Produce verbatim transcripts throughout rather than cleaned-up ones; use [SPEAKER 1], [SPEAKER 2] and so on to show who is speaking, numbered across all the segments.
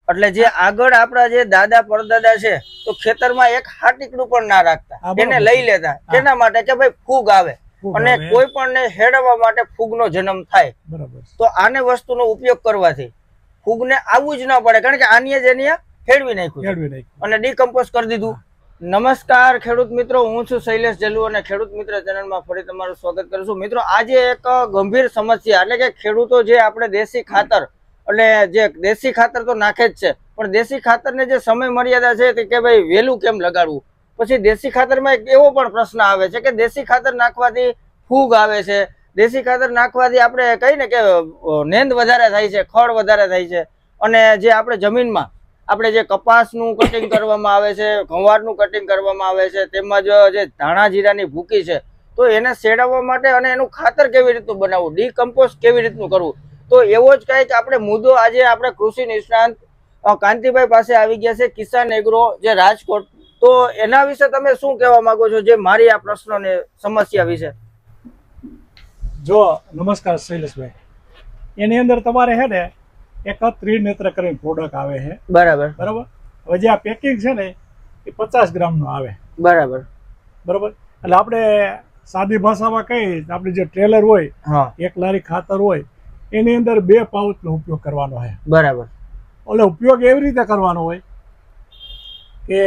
[SPEAKER 1] એટલે જે આગળ આપણા જે દાદા પરદાદા છે તો ખેતરમાં એક હાટીકડું પણ ના રાખતા, એને લઈ લેતા. કેના માટે? કે ભાઈ ફૂગ આવે અને કોઈ પણ ને હેડવા માટે ફૂગનો જન્મ થાય. તો આને વસ્તુનો ઉપયોગ કરવાથી ફૂગને આવવું જ ના પડે, કારણ કે આની જ એની હેડવી નાખ્યું અને ડીકમ્પોઝ કરી દીધું. નમસ્કાર ખેડૂત મિત્રો, હું છું શૈલેષ જલુ અને ખેડૂત મિત્ર ચેનલમાં ફરી તમારું સ્વાગત કરું છું. મિત્રો, આજે એક ગંભીર સમસ્યા, એટલે કે ખેડૂતો જે આપણે દેશી ખાતર એટલે જે દેશી ખાતર તો નાખે જ છે, પણ દેશી ખાતરને જે સમય મર્યાદા છે કે ભાઈ વહેલું કેમ લગાડવું. પછી દેશી ખાતરમાં એક એવો પણ પ્રશ્ન આવે છે કે દેશી ખાતર નાખવાથી ફૂગ આવે છે, દેશી ખાતર નાખવાથી આપણે કહીએ ને કે નેંદ વધારે થાય છે, ખડ વધારે થાય છે, અને જે આપણે જમીનમાં આપણે જે કપાસનું કટિંગ કરવામાં આવે છે, ઘઉંવારનું કટિંગ કરવામાં આવે છે, તેમજ જે ધાણા જીરાની ભૂકી છે, તો એને શેડાવવા માટે અને એનું ખાતર કેવી રીતનું બનાવવું, ડીકમ્પોઝ કેવી રીતનું કરવું, તો એવો જ કંઈક આપણે મુદ્દો આજે આપણે કૃષિ નિષ્ણાંત કાંતિભાઈ પાસે આવી ગયા છે, કિસાન એગ્રો જે રાજકોટ. તો એના વિશે તમે શું કહેવા માંગો છો, જે મારી આ પ્રશ્નોને સમસ્યા વિશે?
[SPEAKER 2] જો નમસ્કાર શૈલેષભાઈ, એની અંદર તમારે હે ને એક ત્રિનેત્ર કરીને પ્રોડક્ટ આવે છે.
[SPEAKER 1] બરાબર
[SPEAKER 2] બરાબર. હવે જે આ પેકિંગ છે ને એ પચાસ ગ્રામ નું આવે.
[SPEAKER 1] બરાબર
[SPEAKER 2] બરાબર. એટલે આપણે સાદી ભાષામાં કહીએ, આપણે જે ટ્રેલર હોય, એક લારી ખાતર હોય, એની અંદર બે પાઉચ નો ઉપયોગ કરવાનો છે.
[SPEAKER 1] બરાબર.
[SPEAKER 2] એટલે ઉપયોગ એવી રીતે કરવાનો હોય કે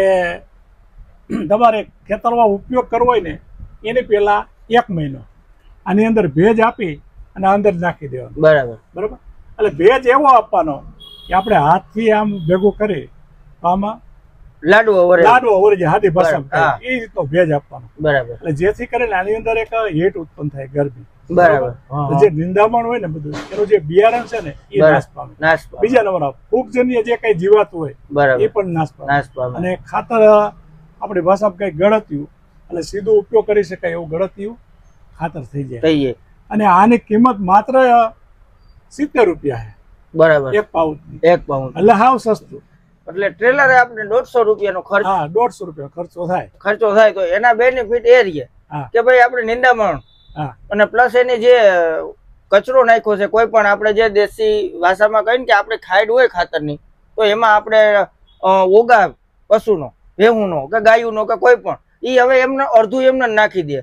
[SPEAKER 2] તમારે ખેતરમાં ઉપયોગ કરવો હોય ને એની પહેલા એક મહિનો આની અંદર ભેજ આપી અને અંદર નાખી દેવાનો.
[SPEAKER 1] બરાબર.
[SPEAKER 2] બરાબર. એટલે ભેજ એવો આપવાનો કે આપણે હાથથી આમ ભેગું કરી આમાં
[SPEAKER 1] લાડવો વરે
[SPEAKER 2] લાડવો વરે જે હાથી ભાષા એ રીતનો ભેજ આપવાનો.
[SPEAKER 1] બરાબર.
[SPEAKER 2] એટલે જેથી કરીને આની અંદર એક હીટ ઉત્પન્ન થાય, ગરમી.
[SPEAKER 1] બરાબર.
[SPEAKER 2] જે નિંદામણ હોય ને બધું એનું જે બિયારણ છે ને એ નાશ પામે. બીજા નંબર ફૂગજન્ય જે કઈ જીવાતું હોય એ પણ નાશ પામે. અને ખાતર આપણી ભાષામાં કઈ ગળતિયું એટલે સીધો ઉપયોગ કરી શકાય એવું ગળતિયું ખાતર થઈ જાય. અને આની કિંમત માત્ર સિત્તેર રૂપિયા છે.
[SPEAKER 1] બરાબર.
[SPEAKER 2] એક પાઉચ
[SPEAKER 1] એક પાઉચ
[SPEAKER 2] એટલે હાવ સસ્તું.
[SPEAKER 1] એટલે ટ્રેલરે આપણે દોઢસો રૂપિયાનો ખર્ચ,
[SPEAKER 2] હા દોઢસો રૂપિયા ખર્ચો થાય
[SPEAKER 1] ખર્ચો થાય. તો એના બેનિફિટ એ રહ્યા કે ભાઈ આપણે નિંદામણ અને પ્લસ એની જે કચરો નાખ્યો છે, કોઈ પણ આપણે જે દેશી ભાષામાં કહીએ કે આપણે ખાઈડ હોય ખાતરની, તો એમાં આપણે ઓગા પશુનો, ભેહુંનો કે ગાયુંનો કે કોઈ પણ, એ હવે એમને અડધું એમને નાખી દે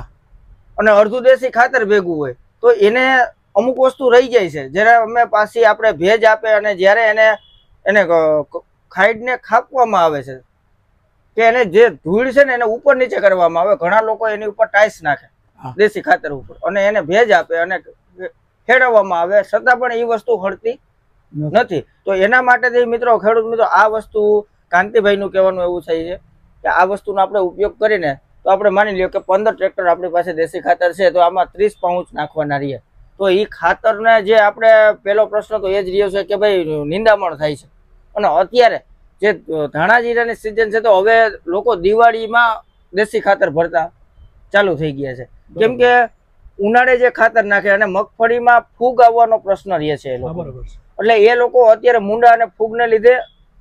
[SPEAKER 1] અને અડધું દેશી ખાતર ભેગું હોય, તો એને અમુક વસ્તુ રહી જાય છે. જ્યારે અમે પાછી આપણે ભેજ આપે અને જ્યારે એને એને ખાઈડને ખાપવામાં આવે છે કે એને જે ધૂળ છે ને એને ઉપર નીચે કરવામાં આવે, ઘણા લોકો એની ઉપર ટાઈસ નાખે દેશી ખાતર ઉપર અને એને ભેજ આપે અને ખેડવવામાં આવે, છતાં પણ એ વસ્તુ હળતી નથી. તો એના માટે મિત્રો, ખેડૂત મિત્રો, આ વસ્તુ કાંતિભાઈ નું કહેવાનું એવું થાય છે કે આ વસ્તુનો આપણે ઉપયોગ કરીને તો આપણે માની લ્યો કે પંદર ટ્રેક્ટર આપણી પાસે દેશી ખાતર છે, તો આમાં ત્રીસ પાઉચ નાખવાના રહીએ. તો એ ખાતરને જે આપણે પેલો પ્રશ્ન તો એ જ રહ્યો છે કે ભાઈ નિંદામણ થાય છે. અને અત્યારે જે ધાણા જીરાની સિઝન છે, તો હવે લોકો દિવાળીમાં દેશી ખાતર ભરતા ચાલુ થઈ ગયા છે, કેમ કે ઉનાળે જે ખાતર નાખે અને મગફળીમાં ફૂગ આવવાનો પ્રશ્ન રહે છે એ લોકો. એટલે એ લોકો અત્યારે મૂંડા અને ફૂગને લીધે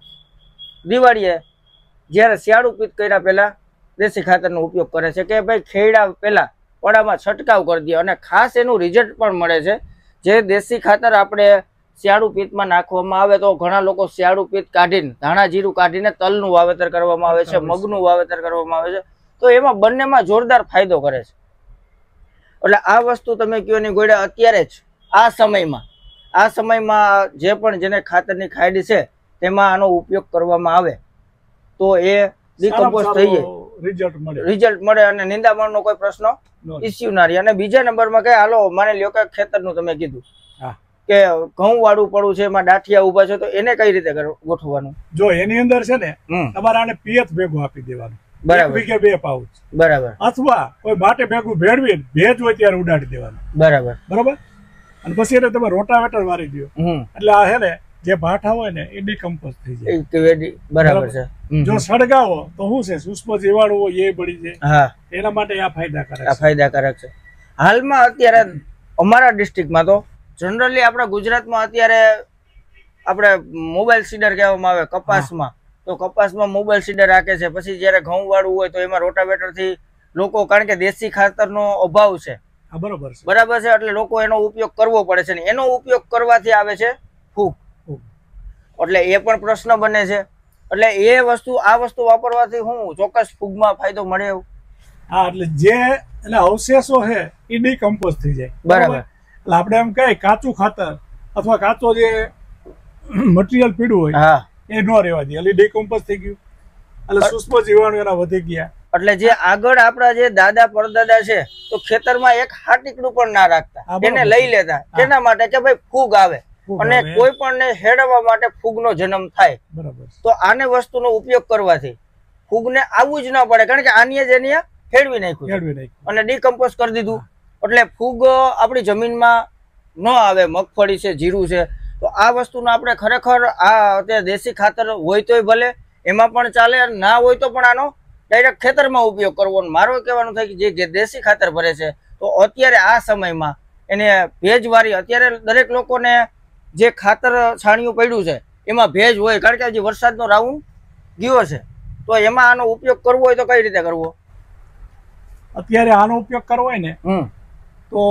[SPEAKER 1] દિવાળીએ જયારે શિયાળુ પિત્ત કર્યા પહેલા દેશી ખાતરનો ઉપયોગ કરે છે કે ભાઈ ખેડા પહેલા પડામાં છંટકાવ કરી દે, અને ખાસ એનું રિઝલ્ટ પણ મળે છે. જે દેશી ખાતર આપણે શિયાળુ પિત્તમાં નાખવામાં આવે તો ઘણા લોકો શિયાળુ પિત્ત કાઢીને ધાણા જીરું કાઢીને તલનું વાવેતર કરવામાં આવે છે, મગનું વાવેતર કરવામાં આવે છે, તો એમાં બંનેમાં જોરદાર ફાયદો કરે છે. એટલે આ વસ્તુ તમે કયો ની ગોળે અત્યારે જ આ સમયમાં આ સમયમાં જે પણ જેને ખાતરની ખાયડી છે તેમાં આનો ઉપયોગ કરવામાં આવે તો એ ડીકમ્પોઝ થઈ જાય,
[SPEAKER 2] રિઝલ્ટ મળે
[SPEAKER 1] રિઝલ્ટ મળે અને નિંદામણનો કોઈ પ્રશ્ન ઇસ્યુ ના રહે. અને બીજા નંબરમાં કઈ હાલો માની લ્યો કે ખેતરનું તમે કીધું કે ઘઉં વાળું પડવું છે, એમાં ડાઠિયા ઉભા છે, તો એને કઈ રીતે ગોઠવવાનું?
[SPEAKER 2] જો એની અંદર છે ને તમારે આને પિયત ભેગું આપી દેવાનું.
[SPEAKER 1] બરાબર.
[SPEAKER 2] બે પાઉચ.
[SPEAKER 1] બરાબર.
[SPEAKER 2] અથવા કોઈ માટે ભેગું ભેળવી ભેજ હોય ત્યારે ઉડાડી દેવાનું.
[SPEAKER 1] બરાબર.
[SPEAKER 2] બરાબર. અને પછી એને તમે રોટાવેટર મારી દો એટલે આ છે ને જે ભાઠા હોય ને એ ડીકમ્પોઝ થઈ જાય.
[SPEAKER 1] બરાબર છે.
[SPEAKER 2] જો સળગાવો તો શું છે, સૂક્ષ્મ જીવાણુ હોય એ બળી જાય.
[SPEAKER 1] હા,
[SPEAKER 2] એના માટે આ ફાયદાકારક
[SPEAKER 1] આ ફાયદાકારક છે. હાલમાં અત્યારે અમારા ડિસ્ટ્રિક્ટમાં તો જનરલી આપણા ગુજરાતમાં અત્યારે આપણે મોબાઈલ સીડર કહેવામાં આવે કપાસમાં, તો કપાસમાં મોબાઈલ સીડર રાખે છે. પછી જયારે ઘઉં વાળું હોય તો એમાં રોટાવેટર થી લોકો, કારણ કે દેશી ખાતરનો અભાવ છે,
[SPEAKER 2] બરાબર છે
[SPEAKER 1] બરાબર છે, એટલે લોકો એનો ઉપયોગ કરવો પડે છે. ને એનો ઉપયોગ કરવાથી આવે છે ફૂગ. એટલે એ પણ પ્રશ્ન બને છે. એટલે એ વસ્તુ આ વસ્તુ વાપરવાથી હું ચોક્કસ ફૂગમાં ફાયદો મળે એવું.
[SPEAKER 2] હા, એટલે જે એટલે અવશેષો છે એ ડીકમ્પોઝ થઈ જાય.
[SPEAKER 1] બરાબર.
[SPEAKER 2] એટલે આપણે એમ કહીએ કાચું ખાતર અથવા કાચો જે મટીરિયલ પીડું હોય
[SPEAKER 1] હા
[SPEAKER 2] એ ન રહેવા દે, એટલે ડીકમ્પોઝ થઈ ગયું, એટલે સૂક્ષ્મ જીવાણુ એના વધી ગયા.
[SPEAKER 1] એટલે જે આગળ આપણા જે દાદા પરદાદા છે તો ખેતરમાં એક હાટીકડું પણ ના રાખતા, એને લઈ લેતા. કેના માટે? કે ભાઈ ફૂગ આવે અને કોઈ પણ ને હેડવા માટે ફૂગનો જન્મ થાય. બરાબર. તો આને વસ્તુનો ઉપયોગ કરવાથી ફૂગને આવવું જ ના પડે, કારણ કે આની જ એની ફેરવી નાખ્યું અને ડીકમ્પોઝ કરી દીધું. એટલે ફૂગ આપણી જમીનમાં ન આવે. મગફળી છે, જીરું છે, તો આ વસ્તુનો આપણે ખરેખર આ અત્યારે દેશી ખાતર હોય તોય ભલે એમાં પણ ચાલે, ના હોય તો પણ આનો ડાયરેક્ટ ખેતરમાં ઉપયોગ કરવો. મારો કહેવાનું થાય કે જે દેશી ખાતર ભરે છે તો અત્યારે આ સમયમાં એને ભેજવાળી, અત્યારે દરેક લોકોને જે ખાતર છાણિયું પડ્યું છે એમાં ભેજ હોય, કારણ કે હજી વરસાદનો રાઉન્ડ ગયો છે. તો એમાં આનો ઉપયોગ કરવો હોય તો કઈ રીતે કરવો?
[SPEAKER 2] અત્યારે આનો ઉપયોગ કરવો હોય ને તો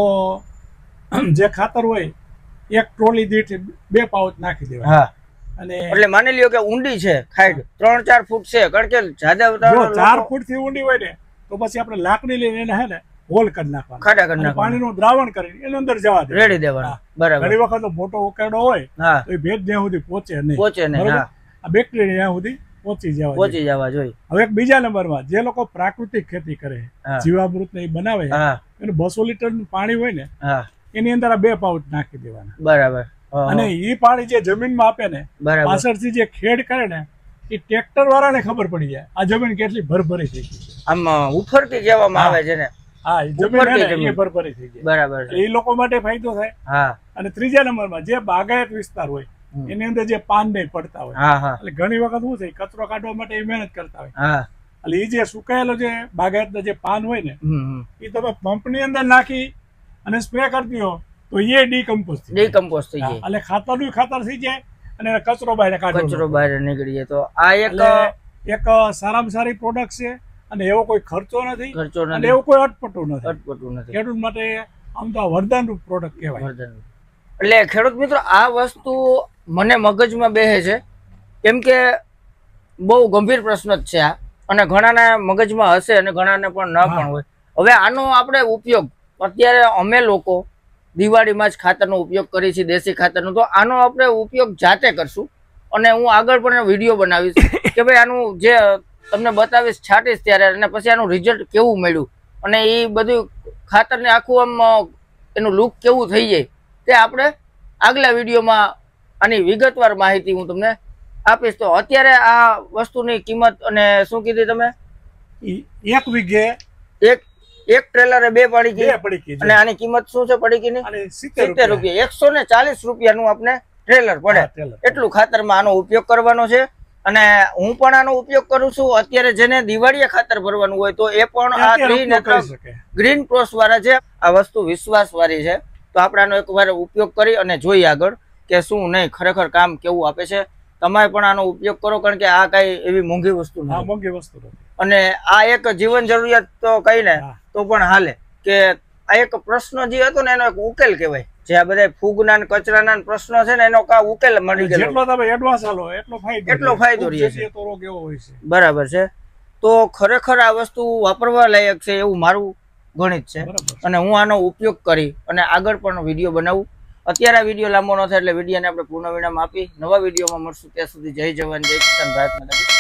[SPEAKER 2] જે ખાતર હોય એક ટ્રોલી દીઠ બે પાઉચ નાખી દેવા. હા, અને
[SPEAKER 1] એટલે માની લ્યો કે ઊંડી છે ખાઈડ ત્રણ ચાર ફૂટ છે, કારણ કે જાદા
[SPEAKER 2] ચાર ફૂટ થી ઊંડી હોય ને તો પછી આપણે લાકડી લઈને એને હે ને હોલ કરી નાખવાનું,
[SPEAKER 1] ખાડા કરી નાખવાનું,
[SPEAKER 2] પાણીનું દ્રાવણ કરીને એની અંદર જવા દે,
[SPEAKER 1] રેડી દેવાનું. બરાબર.
[SPEAKER 2] ઘણી વખત મોટો ઉકેડો હોય તો એ ભેજ ત્યાં સુધી પહોંચે નહીં,
[SPEAKER 1] પહોંચે નહીં.
[SPEAKER 2] આ બેક્ટેરિયા ત્યાં સુધી પહોંચી જવા
[SPEAKER 1] પહોંચી જવા જોઈએ.
[SPEAKER 2] હવે એક બીજા નંબરમાં જે લોકો પ્રાકૃતિક ખેતી કરે, જીવામૃત ને એ બનાવે, એનું બસો લીટર નું પાણી હોય ને એની અંદર આ બે પાઉચ નાખી દેવાના.
[SPEAKER 1] બરાબર.
[SPEAKER 2] અને એ પાણી જે જમીનમાં આપે ને, પાછળથી જે ખેડ કરે ને એ ટ્રેક્ટર વાળાને ખબર પડી જાય આ જમીન કેટલી ભરભરી થઈ ગઈ,
[SPEAKER 1] આમ ઉફરતી કહેવામાં આવે છે ને.
[SPEAKER 2] હા, જમીન ભરભરી થઈ ગઈ.
[SPEAKER 1] બરાબર.
[SPEAKER 2] એ લોકો માટે ફાયદો થાય. હા. અને ત્રીજા નંબરમાં જે બાગાયત વિસ્તાર હોય એની અંદર જે પાન નહીં પડતા હોય, એટલે ઘણી વખત શું થાય, કચરો કાઢવા માટે એ મહેનત કરતા હોય, એટલે એ જે સુકાયેલો જે બાગાયતના જે પાન હોય ને એ તમે પંપની અંદર નાખી અને સ્પ્રે કરી દો તો એ ડીકમ્પોઝ થઈ
[SPEAKER 1] ડીકમ્પોઝ થઈ જાય,
[SPEAKER 2] એટલે ખાતરનું ખાતર થઈ જાય અને કચરો બહાર કાઢો,
[SPEAKER 1] કચરો બહાર નીકળી જાય. તો આ એક
[SPEAKER 2] એક સારામાં સારી પ્રોડક્ટ છે અને એવો કોઈ ખર્ચો નથી,
[SPEAKER 1] ખર્ચો નથી,
[SPEAKER 2] અને એવું કોઈ અટપટું નથી,
[SPEAKER 1] અટપટું નથી.
[SPEAKER 2] ખેડૂત માટે આમ તો વરદાન રૂપ પ્રોડક્ટ કહેવાય.
[SPEAKER 1] એટલે ખેડૂત મિત્રો આ વસ્તુ મને મગજમાં બેસે છે, કેમ કે બહુ ગંભીર પ્રશ્ન જ છે આ, અને ઘણાના મગજમાં હશે અને ઘણાને પણ ન પણ હોય. હવે આનો આપણે ઉપયોગ અત્યારે અમે લોકો દિવાળીમાં જ ખાતરનો ઉપયોગ કરીએ છીએ, દેશી ખાતરનો. તો આનો આપણે ઉપયોગ જાતે કરશું અને હું આગળ પણ વિડીયો બનાવીશ કે ભાઈ આનું જે તમને બતાવીશ, છાંટીશ ત્યારે, અને પછી આનું રિઝલ્ટ કેવું મળ્યું અને એ બધું ખાતરને આખું આમ એનું લુક કેવું થઈ જાય તે આપણે આગલા વિડીયોમાં આની વિગતવાર માહિતી હું તમને આપીશ. તો અત્યારે આ વસ્તુની કિંમત અને શું કીધી તમે?
[SPEAKER 2] એક વીઘે
[SPEAKER 1] એક એક ટ્રેલરે બે પડીકી, અને આની કિંમત શું છે પડીકીની? સિત્તેર રૂપિયા. એકસો ને ચાલીસ રૂપિયાનું આપણે ટ્રેલર પડે, એટલું ખાતરમાં આનો ઉપયોગ કરવાનો છે. અને હું પણ આનો ઉપયોગ કરું છું. અત્યારે જેને દિવાળીએ ખાતર ભરવાનું હોય તો એ પણ આ ગ્રીન ગ્રીન ક્રોસ વાળા છે. આ વસ્તુ વિશ્વાસ વાળી છે, તો આપણે આનો એકવાર ઉપયોગ કરી અને જોઈએ આગળ કે શું નહીં ખરેખર કામ કેવું આપે છે. તમે પણ આનો ઉપયોગ કરો, કારણ કે આ કઈ એવી મોંઘી વસ્તુ નથી,
[SPEAKER 2] મોંઘી વસ્તુ નથી.
[SPEAKER 1] અને આ એક જીવન જરૂરિયાત તો કઈ ને તો પણ હાલે, કે આ એક પ્રશ્ન જે હતો ને એનો એક ઉકેલ કહેવાય. જે આ બધા ફૂગના કચરાના પ્રશ્નો છે ને એનો કા ઉકેલ મળી ગયો.
[SPEAKER 2] જેટલો તમે એડવાન્સ આલો એટલો ફાયદો
[SPEAKER 1] એટલો ફાયદો રહે છે.
[SPEAKER 2] તો રોગ એવો હોય છે.
[SPEAKER 1] બરાબર છે. તો ખરેખર આ વસ્તુ વાપરવા લાયક છે એવું મારું ગણિત છે, અને હું આનો ઉપયોગ કરી અને આગળ પણ વિડીયો બનાવું. અત્યારે આ વિડીયો લાંબો ન થાય એટલે વિડીયોને આપણે પૂર્ણ વિરામ આપી નવા વિડીયોમાં મળશું. ત્યાં સુધી જય જવાન, જય કિસાન, ભારત માતા.